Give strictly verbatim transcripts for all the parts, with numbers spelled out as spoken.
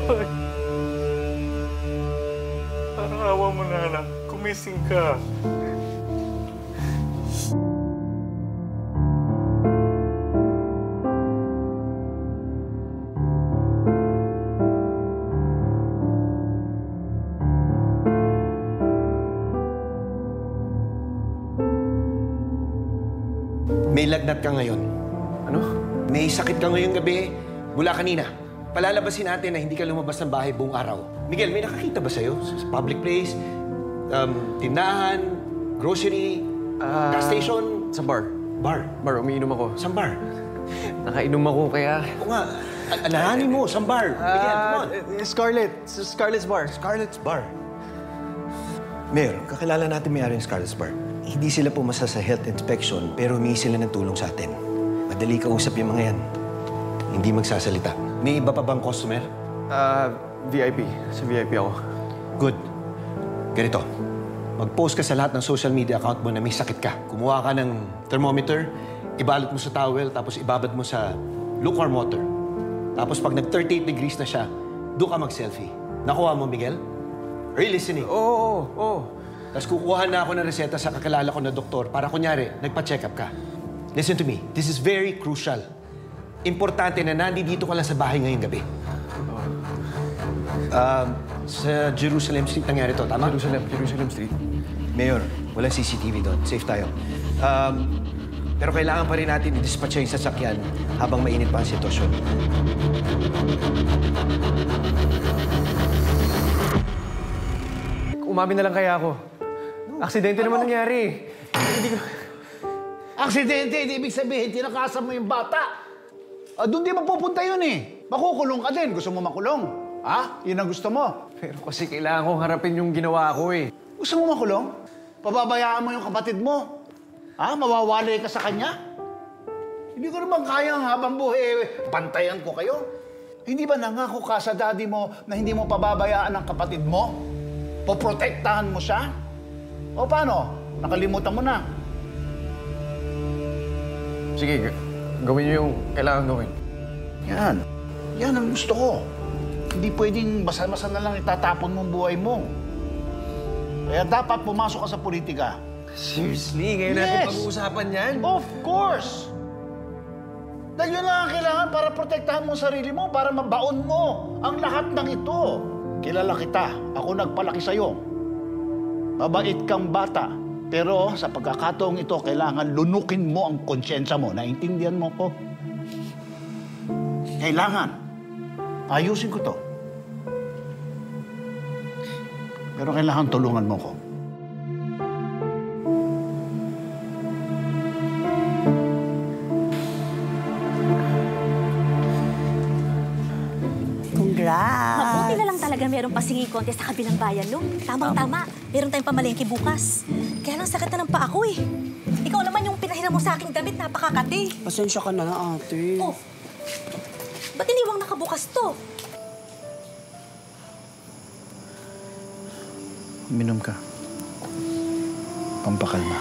Parang awa mo na, anak. Kumising ka. May lagnat ka ngayon. Ano? May sakit ka ngayong gabi mula kanina. Palalabasin natin na hindi ka lumabas ng bahay buong araw. Miguel, may nakakita ba sa'yo? Sa public place, um, tindahan, grocery, uh, gas station? Sa bar. Bar? Bar, umiinom ako. Saan bar? Nakainom ako, kaya... Oo nga. Alahanin mo, saan bar? Miguel, come on. Uh, Scarlett. Scarlett's Bar. Scarlett's Bar. Mayor, kakilala natin may-ari ng Scarlett's Bar. Hindi sila pumasa sa health inspection, pero humingi sila ng tulong sa atin. Madali kausap yung mga yan. Hindi magsasalita. May iba pa bang customer? Ah, uh, V I P. Sa V I P ako. Good. Ganito. Mag-post ka sa lahat ng social media account mo na may sakit ka. Kumuha ka ng thermometer, ibalot mo sa towel, tapos ibabad mo sa lukewarm water. Tapos pag nag-thirty-eight degrees na siya, doon ka mag-selfie. Nakuha mo, Miguel? Are you listening? Oo, oo, oo. Tapos kukuha na ako ng reseta sa kakilala ko na doktor para kunyari, nagpa-check up ka. Listen to me. This is very crucial. Importante na nandito ka lang sa bahay ngayong gabi. Uh, sa Jerusalem Street nangyari to, tama? Jerusalem, Jerusalem Street. Mayor, walang C C T V doon. Safe tayo. Um, pero kailangan pa rin natin i-dispatch yung sasakyan habang mainit pa ang sitwasyon. Umamin na lang kaya ako. Aksidente Ano? naman nangyari. Hindi ko... Aksidente, hindi ibig sabihin, tinakasan mo yung bata. Ah, doon di mapupunta yun eh. Makukulong ka din. Gusto mo makulong? Ha? Yun ang gusto mo. Pero kasi kailangan kong harapin yung ginawa ko eh. Gusto mo makulong? Pababayaan mo yung kapatid mo. Ha? Mawawalay ka sa kanya? Hindi ko naman kayang habang buhay, pantayan ko kayo. Hindi ba nangako ka sa daddy mo na hindi mo pababayaan ang kapatid mo? Poprotektahan mo siya? O paano? Nakalimutan mo na. Sige, gawin niyo yung kailangan gawin. Yan. Yan ang gusto ko. Hindi pwedeng basa-basa na lang itatapon mo ang buhay mo. Kaya dapat pumasok ka sa politika. Seriously? Ngayon natin Yes. pag-uusapan yan? Of course! Dahil yun lang ang kailangan para protektahan mo ang sarili mo, para mabaon mo ang lahat ng ito. Kilala kita. Ako nagpalaki sa'yo. Mabait kang bata. Pero sa pagkakataong ito, kailangan lunukin mo ang konsyensya mo. Naintindihan mo ko? Kailangan. Ayusin ko to. Pero kailangan tulungan mo ko. Congrats! Mabuti na lang talaga meron pa singing contest sa kabilang bayan, no? Tamang-tama. Meron tayong pamalengke bukas. Kaya lang sakit na ng paa ko eh. Ikaw naman yung pinahiram mo sa aking damit, napakakati. Pasensya ka na, ate. Oh, ba't iniwang nakabukas to? Uminom ka. Pampakalma.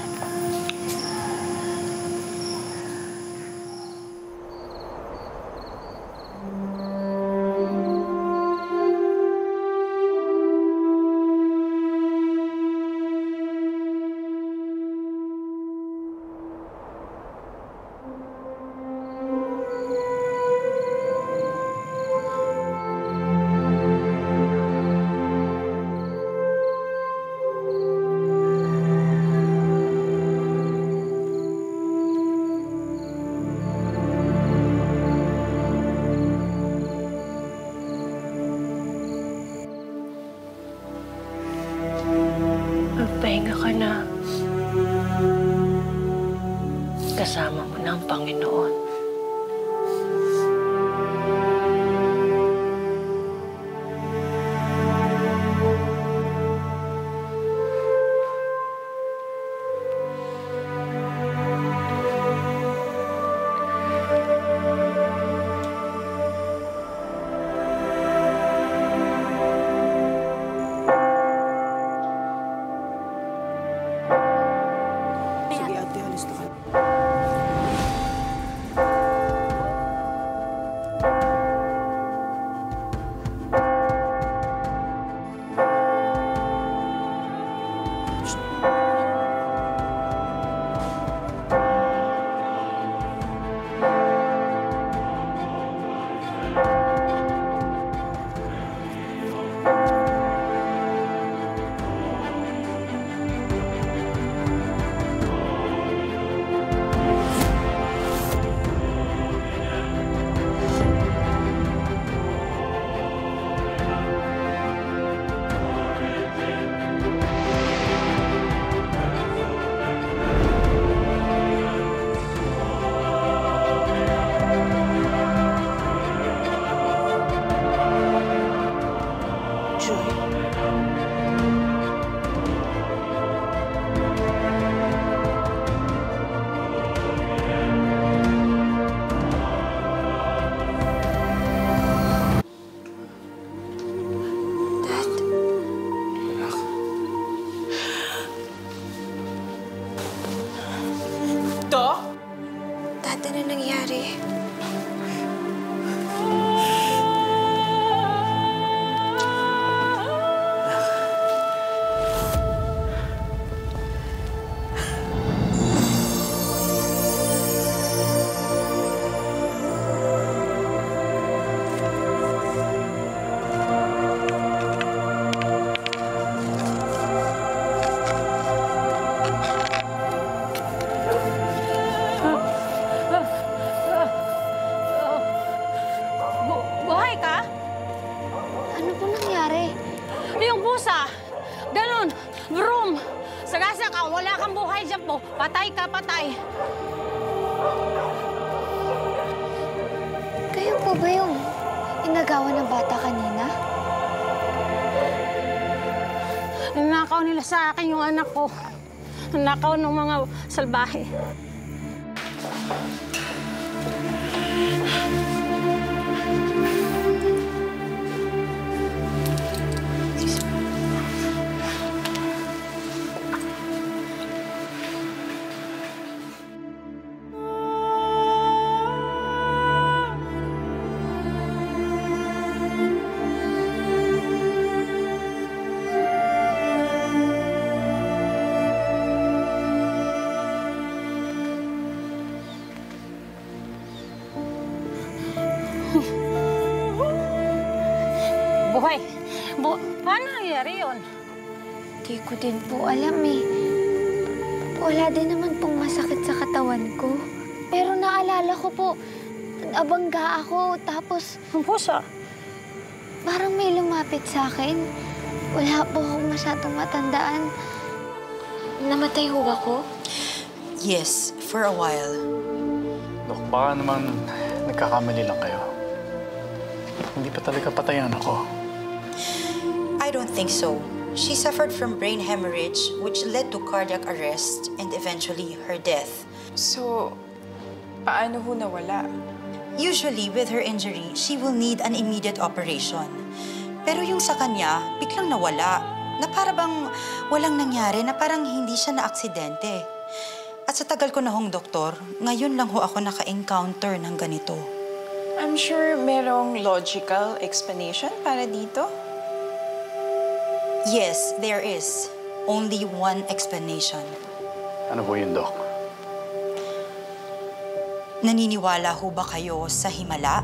Magpahinga ka na. Kasama mo na ang Panginoon. mo. Patay ka, patay. Kayo po ba yung inagawan ng bata kanina? Nanakaw nila sa akin yung anak ko. Nanakaw ng mga salbahe. Buhay. Bu Paano nangyari yun? Di ko din po alam eh. Wala din naman pong masakit sa katawan ko. Pero naalala ko po, nabangga ako, tapos Ang pusa. parang may lumapit sa akin. Wala po akong masyadong matandaan. Namatay ho ako? Yes, for a while. Dok, baka naman nagkakamali lang kayo. Hindi pa talaga patayan ako. I don't think so. She suffered from brain hemorrhage, which led to cardiac arrest and eventually her death. So, paano ho nawala? Usually, with her injury, she will need an immediate operation. Pero yung sa kanya, biglang nawala. Na para bang walang nangyari, na parang hindi siya na-aksidente. At sa tagal ko na hong doktor, ngayon lang ho ako naka-encounter ng ganito. I'm sure merong logical explanation para dito. Yes, there is. Only one explanation. Ano po yun, Dok? Naniniwala ho ba kayo sa himala?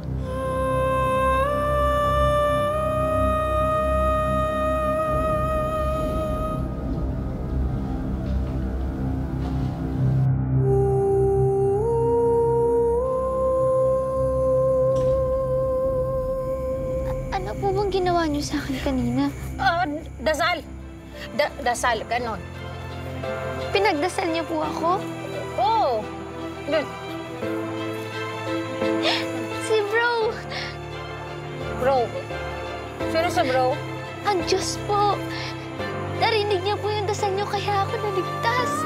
Ano po bang ginawa niyo sa akin kanina? Ah, dasal. Da dasal, ganon. Pinagdasal niyo po ako? Oo. Gan- Si Bro! Bro. Sino sa bro? Ang Diyos po! Narinig niya po yung dasal niyo kaya ako naligtas.